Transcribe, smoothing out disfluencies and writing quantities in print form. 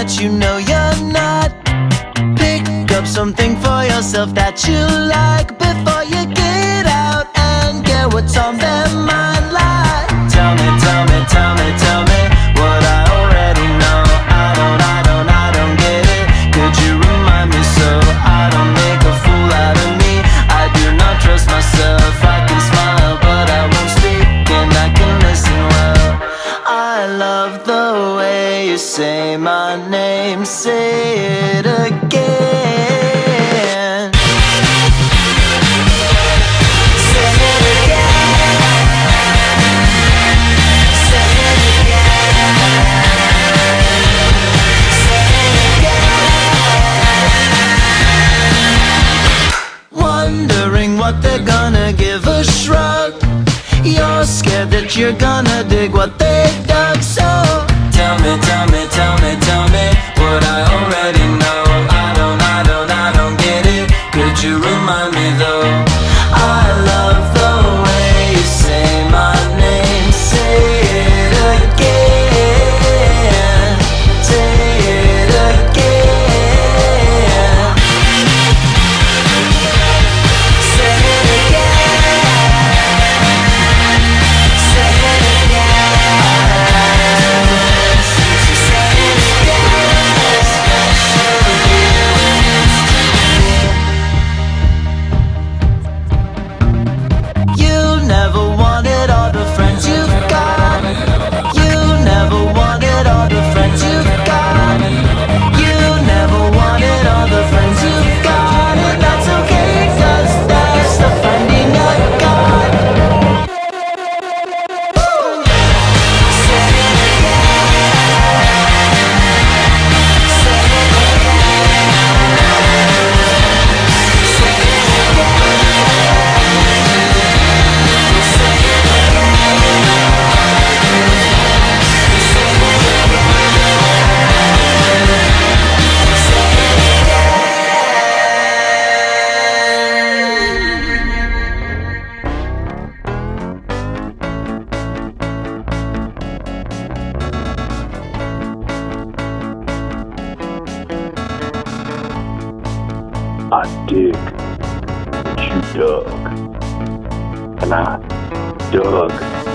but you know you're not. Pick up something for yourself that you like before you get out and get what's on their mind. Like, tell me, tell me, tell me, tell me what I already know. I don't get it. Could you remind me so I don't make a fool out of me? I do not trust myself. I can smile but I won't speak, and I can listen well. I love the way you say my name. Say it again. Wondering what they're gonna give a shrug. You're scared that you're gonna dig what they dug. So tell me, tell me, tell me, tell me what I already know. I don't get it. Could you remind me though? I love the way you say my name. Say it again. Say it again. Say it again. Say it again. Say it again. Special you. You never wanted all the friends you've got. You never wanted all the friends you've got. You never wanted all the friends you've got. And that's okay, 'cause that's the finding I got. Say it again. Say it again. Say it I dig what you dug, and I dug